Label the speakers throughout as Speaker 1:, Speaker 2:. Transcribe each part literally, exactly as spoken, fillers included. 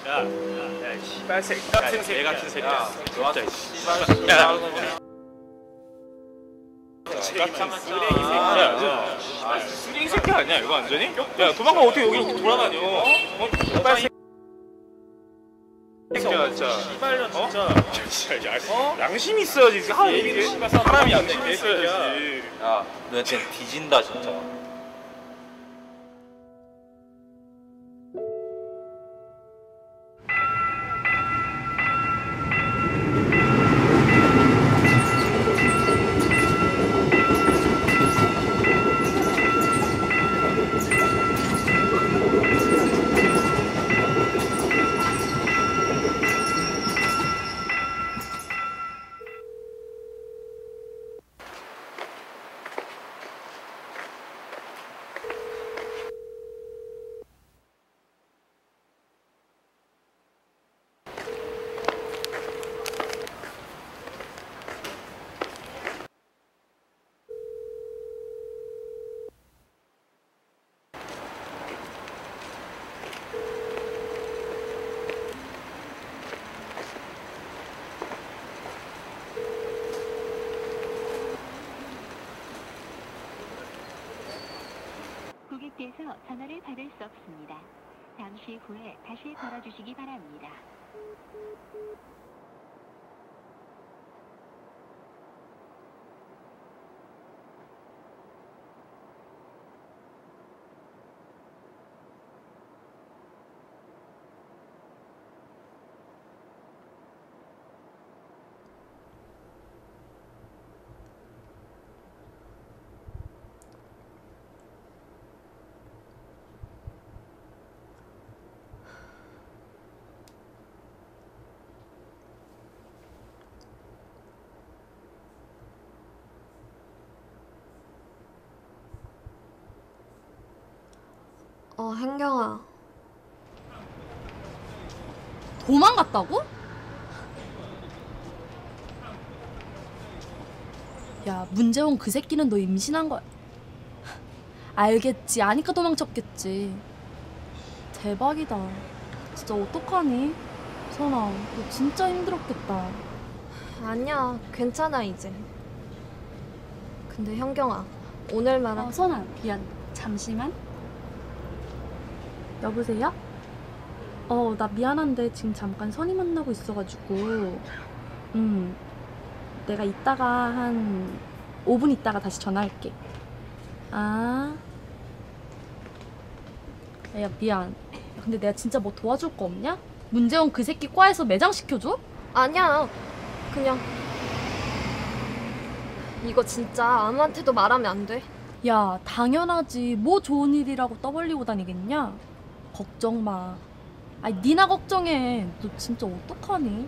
Speaker 1: 야, 야, 씨발 새끼 같은 새끼 같은 새끼야.
Speaker 2: 너한테 씨발
Speaker 1: 야,
Speaker 2: 야,
Speaker 1: 쓰레기 새끼 아니야 이거 완전히? 야, 도망가 어떻게 여기 돌아다녀? 어? 씨발 새끼. 새끼야 진짜.
Speaker 2: 씨발년 진짜.
Speaker 1: 진짜 야, 어? 양심 있어야지. 하 이게 사람이 양심 있어야지.
Speaker 2: 야, 너한테 뒤진다 진짜.
Speaker 3: 고객께서 전화를 받을 수 없습니다. 잠시 후에 다시 걸어주시기 바랍니다.
Speaker 4: 어, 한경아.
Speaker 5: 도망갔다고? 야, 문재원 그 새끼는 너 임신한 거야. 알겠지. 아니까 도망쳤겠지. 대박이다. 진짜 어떡하니? 선아, 너 진짜 힘들었겠다.
Speaker 4: 아니야, 괜찮아, 이제. 근데 현경아, 오늘 말한...
Speaker 5: 어, 선아, 미안. 잠시만. 여보세요? 어, 나 미안한데 지금 잠깐 선이 만나고 있어가지고 음, 내가 이따가 한 오 분 있다가 다시 전화할게. 아, 야, 미안. 야, 근데 내가 진짜 뭐 도와줄 거 없냐? 문재원 그 새끼 과에서 매장시켜줘?
Speaker 4: 아니야, 그냥... 이거 진짜 아무한테도 말하면 안 돼.
Speaker 5: 야, 당연하지. 뭐 좋은 일이라고 떠벌리고 다니겠냐? 걱정 마. 아니, 니나 걱정해. 너 진짜 어떡하니?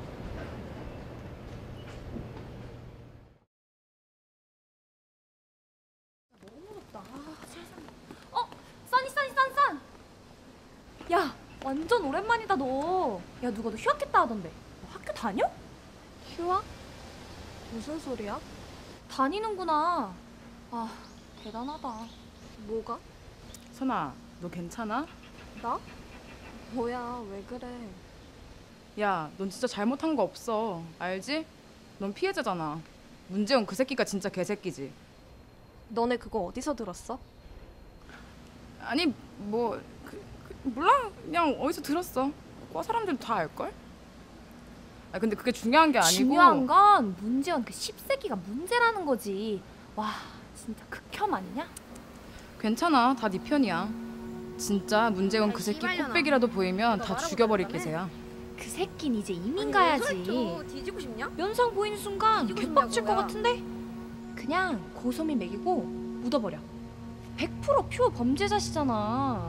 Speaker 5: 너무 무섭다. 아, 세상에. 어? 써니, 써니, 썬, 썬! 야, 완전 오랜만이다, 너. 야, 누가 너 휴학했다 하던데. 너 학교 다녀?
Speaker 4: 휴학? 무슨 소리야?
Speaker 5: 다니는구나. 아, 대단하다.
Speaker 4: 뭐가?
Speaker 6: 선아, 너 괜찮아?
Speaker 4: 나? 뭐야, 왜 그래?
Speaker 6: 야, 넌 진짜 잘못한 거 없어. 알지? 넌 피해자잖아. 문재원 그 새끼가 진짜 개새끼지.
Speaker 4: 너네 그거 어디서 들었어?
Speaker 6: 아니, 뭐... 그, 그, 몰라. 그냥 어디서 들었어. 과 사람들도 다 알걸? 아, 근데 그게 중요한 게 아니고...
Speaker 5: 중요한 건 문재원 그 십새끼가 문제라는 거지. 와, 진짜 극혐 아니냐?
Speaker 6: 괜찮아. 다 네 편이야. 진짜 문재원 그 새끼 콧배기라도 보이면 다 죽여버릴 기세야.
Speaker 5: 그 새끼는 이제 이민 가야지.
Speaker 4: 뒤지고 싶냐?
Speaker 5: 면상 보이는 순간 개빡칠 것 같은데? 그냥 고소민 먹이고 묻어버려. 백 퍼센트 표 범죄자시잖아.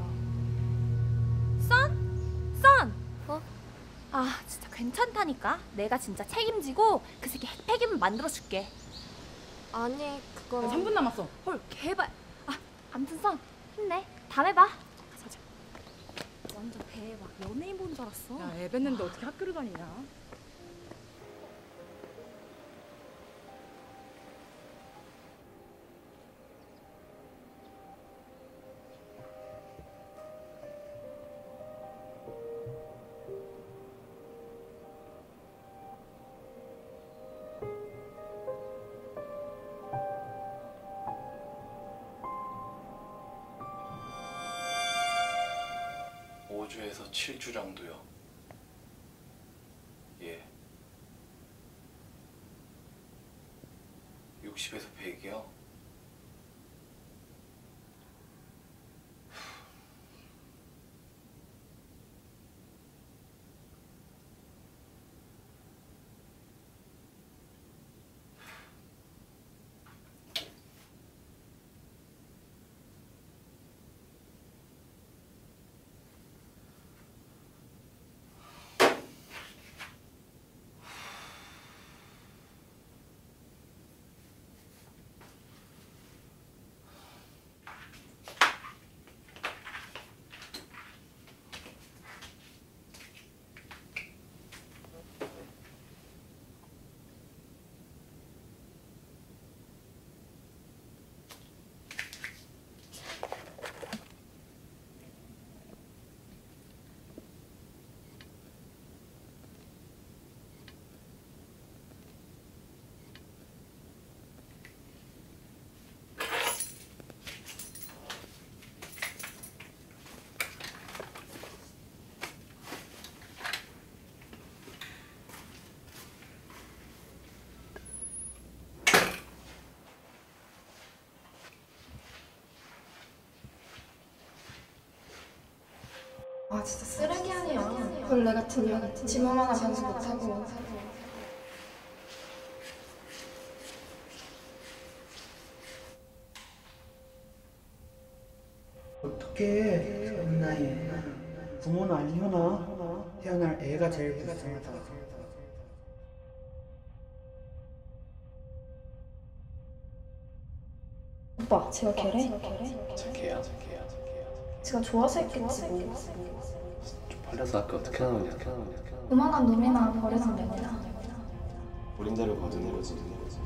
Speaker 5: 썬? 썬!
Speaker 4: 어?
Speaker 5: 아, 진짜 괜찮다니까. 내가 진짜 책임지고 그 새끼 핵폐기문 만들어줄게.
Speaker 4: 아니, 그건...
Speaker 6: 삼 분 남았어.
Speaker 5: 헐, 개발. 아, 암튼 썬, 힘내. 다음에 봐. 가자. 완전 대박. 연예인 본 줄 알았어.
Speaker 6: 야, 애 뱉는데 어떻게 학교를 다니냐?
Speaker 7: 주에서 칠 주 정도요. 예. 육십에서 백이요?
Speaker 8: 아 진짜 쓰레기 아니야. 벌레 같은 년 지몸 하나 간수 못하고.
Speaker 9: 어떻게 어린 나이에 부모는 알려나? 태어날 애가 제일 불쌍하다.
Speaker 8: 오빠 제가 걔래?
Speaker 7: 제 개야?
Speaker 8: 제가 좋아서 했겠지 뭐.
Speaker 7: 좀 팔려서 아까 어떻게 나오냐?
Speaker 8: 요만한 놈이나 버려선 됩니다.
Speaker 7: 어린 대로 거두는 거지.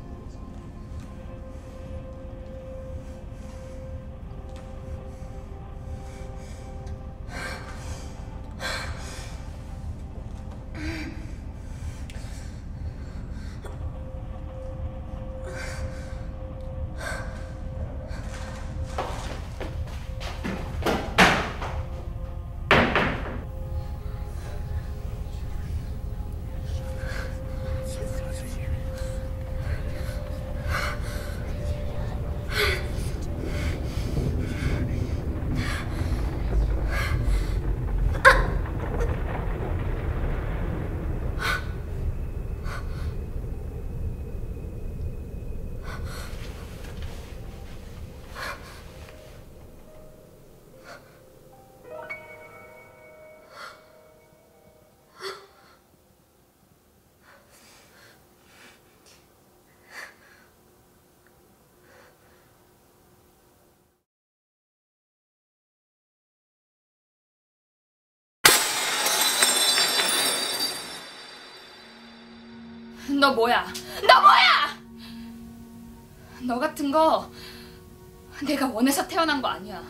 Speaker 6: 너 뭐야? 너 뭐야? 너 같은 거 내가 원해서 태어난 거 아니야.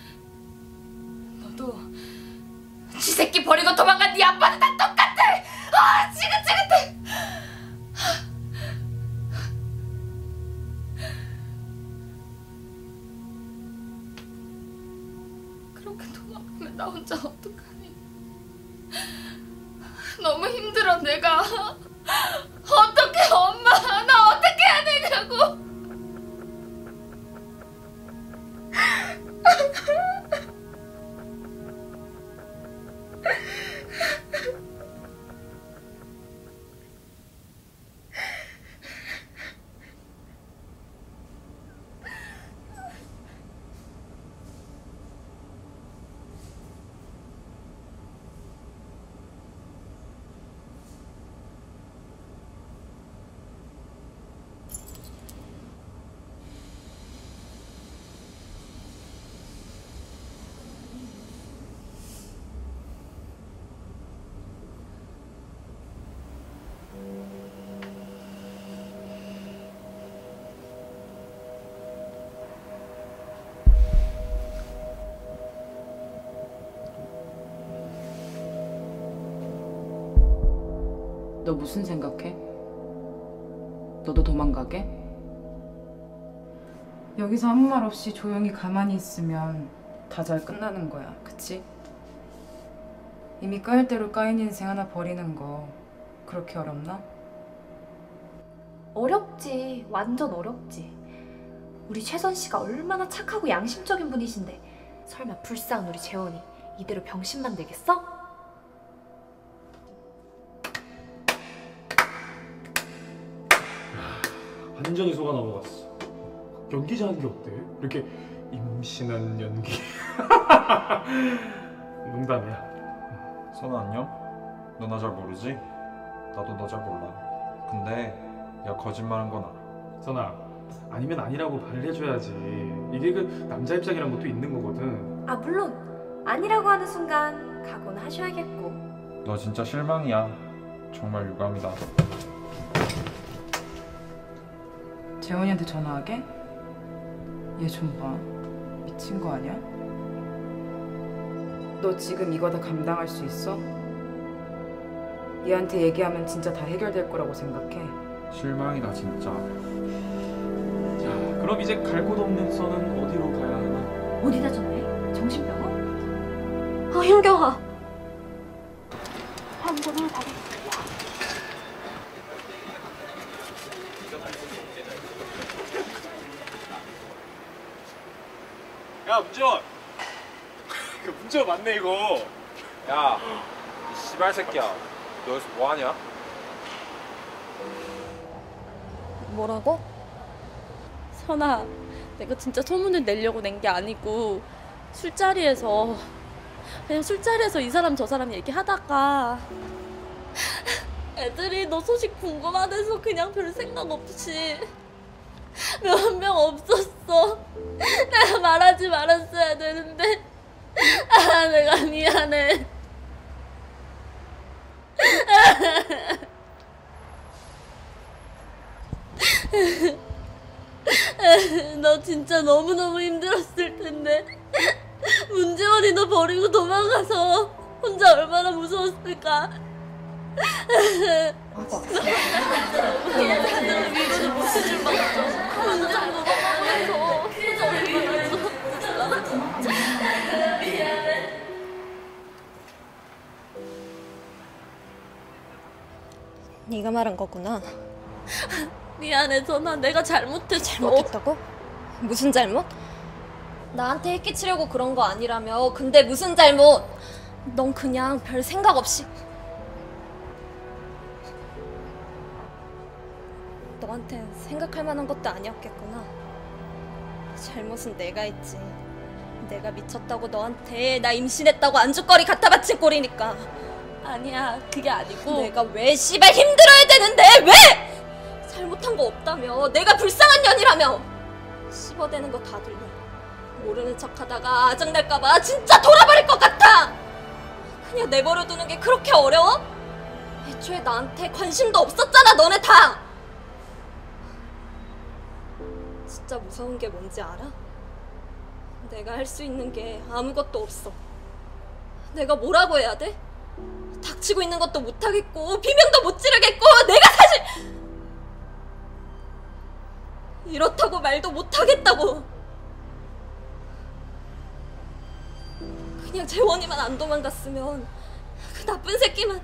Speaker 6: 너도 지 새끼 버리고 도망간 네 아빠는 다 똑같아. 아 지긋지긋해. 그렇게 도망가면 나 혼자 어떡하니? 너무 힘들어 내가. 어떡해 엄마, 나 어떻게 해야 되냐고. 너 무슨 생각해? 너도 도망가게? 여기서 아무 말 없이 조용히 가만히 있으면 다 잘 끝나는 거야, 그치? 이미 까일 대로 까인 인생 하나 버리는 거 그렇게 어렵나?
Speaker 10: 어렵지. 완전 어렵지. 우리 최선 씨가 얼마나 착하고 양심적인 분이신데 설마 불쌍한 우리 재원이 이대로 병신만 되겠어?
Speaker 1: 완전히 속아 넘어갔어. 연기자는 게 어때? 이렇게 임신한 연기. 농담이야.
Speaker 11: 선아 안녕? 너 나 잘 모르지? 나도 너 잘 몰라. 근데 야 거짓말한 건 알아.
Speaker 1: 선아, 아니면 아니라고 말을 해줘야지. 이게 그 남자 입장이란 것도 있는 거거든.
Speaker 10: 아 물론 아니라고 하는 순간 각오는 하셔야겠고.
Speaker 11: 너 진짜 실망이야. 정말 유감이다.
Speaker 6: 재원이한테 전화하게? 얘 좀 봐. 미친 거 아니야? 너 지금 이거 다 감당할 수 있어? 얘한테 얘기하면 진짜 다 해결될 거라고 생각해.
Speaker 11: 실망이다 진짜.
Speaker 1: 자, 그럼 이제 갈 곳 없는 선은 어디로 가야 하나?
Speaker 10: 어디다 전화해? 정신병원?
Speaker 4: 아 현경아.
Speaker 3: 현금을 받았습니다.
Speaker 1: 야, 문지원! 이거 문지원 맞네, 이거.
Speaker 2: 야, 이 씨발 새끼야. 너 여기서 뭐 하냐?
Speaker 5: 뭐라고? 선아, 내가 진짜 소문을 내려고 낸 게 아니고 술자리에서 그냥 술자리에서 이 사람 저 사람 얘기하다가 애들이 너 소식 궁금하대서 그냥 별 생각 없이 몇 명 없었어. 내가 말하지 말았어야 되는데 아 내가 미안해. 너 진짜 너무너무 힘들었을 텐데 문지원이 너 버리고 도망가서 혼자 얼마나 무서웠을까. 얘네들 위로도 못해줄 뻔했어. 혼자 도망가면서 혼자 얼마나 무서웠을까. 미안해. 네가 말한 거구나. 미안해 전아. 내가 잘못했어.
Speaker 4: 잘못했다고? 무슨 잘못? 나한테 해끼치려고 그런 거 아니라며. 근데 무슨 잘못? 넌 그냥 별 생각 없이 너한테 생각할 만한 것도 아니었겠구나. 잘못은 내가 했지. 내가 미쳤다고 너한테 나 임신했다고 안주거리 갖다 바친 꼴이니까. 아니야, 그게 아니고 내가 왜 씨발 힘들어야 되는데 왜? 잘못한 거 없다며. 내가 불쌍한 년이라며. 씹어대는 거 다 들려. 모르는 척하다가 아작날까봐 진짜 돌아버릴 것 같아. 그냥 내버려두는 게 그렇게 어려워? 애초에 나한테 관심도 없었잖아 너네 다. 진짜 무서운 게 뭔지 알아? 내가 할 수 있는 게 아무것도 없어. 내가 뭐라고 해야 돼? 닥치고 있는 것도 못하겠고 비명도 못 지르겠고 내가 사실 이렇다고 말도 못하겠다고. 그냥 재원이만 안 도망갔으면 그 나쁜 새끼만.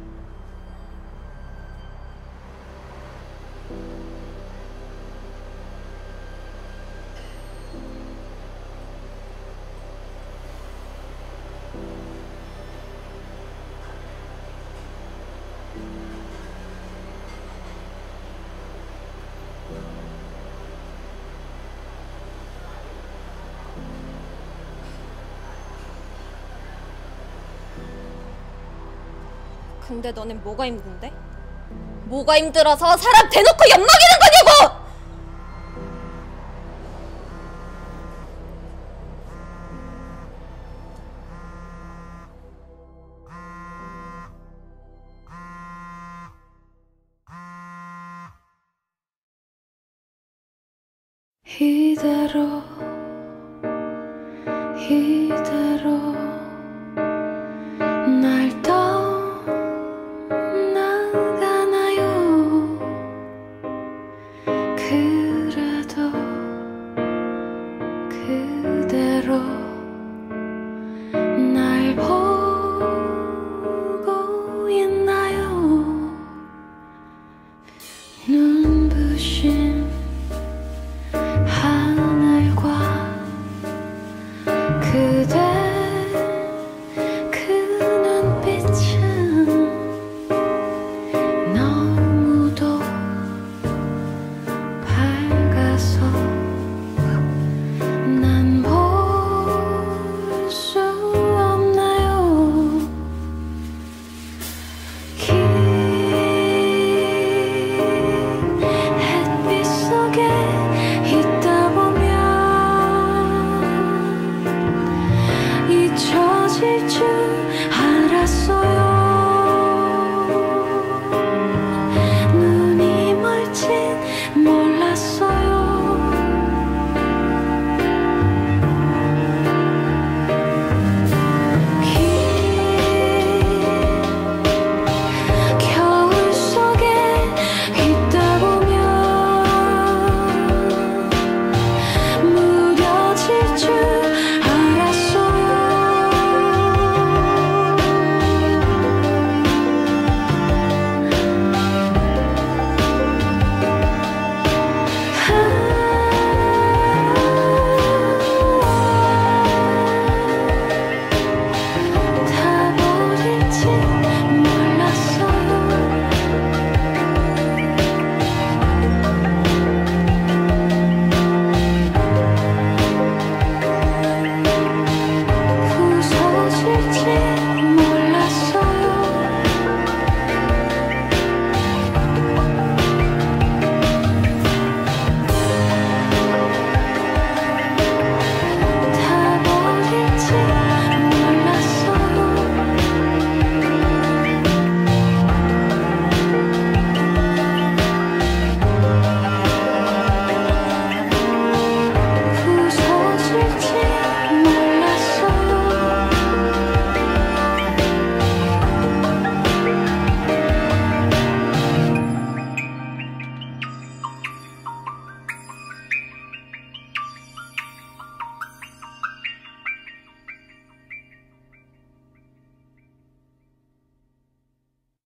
Speaker 4: 근데 너넨 뭐가 힘든데? 뭐가 힘들어서 사람 대놓고 엿먹이는 거냐고!
Speaker 8: 이대로